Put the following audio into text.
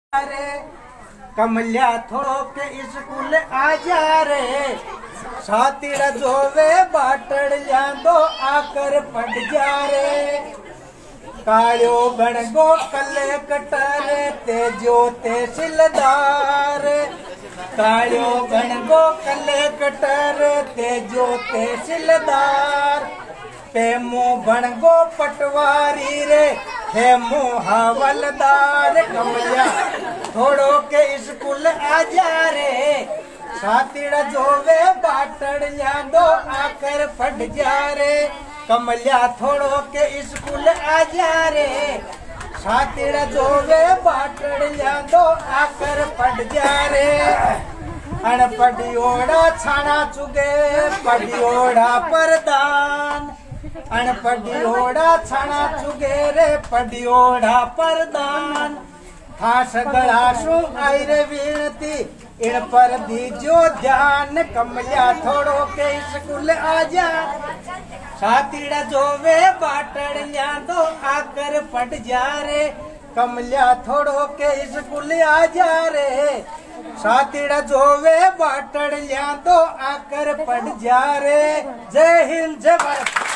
रे कमलिया थोड़ो के स्कूल आ जा रे सातीड़ा जोवे बाटड़ जांदो आकर पड़ जा रे कालियो गणगो कले कटारे तेजो तहसीलदार कालियो गणगो कले कटारे तेजो तहसीलदार पेमो बणगो पटवारी रे हेमो हवलदार कमलिया थोड़ो के स्कूल आ जा रे सातीड़ा जोवे बाटड़ जांदो आकर पड़ जा रे कमलिया थोड़ो के स्कूल आ जा रे सातीड़ा जोवे बाटड़ जांदो आकर पड़ जा रे अनपढ़ियोड़ा छाना चुगे पढ़ियोड़ा परदान अनपढ़ियोड़ा छाना चुगे रे पढ़ियोड़ा परदान था सगड़ाशु आई रे विनती इन पर दीजो ध्यान कमलिया थोड़ो के स्कूल आ जा सातीड़ा जोवे बाटड़ जांदो आकर पड़ जा रे कमलिया थोड़ो के स्कूल आ जा रे सातीड़ा जोवे बाटड़ जांदो आकर पड़ जा रे। जय हिंद जय भारत।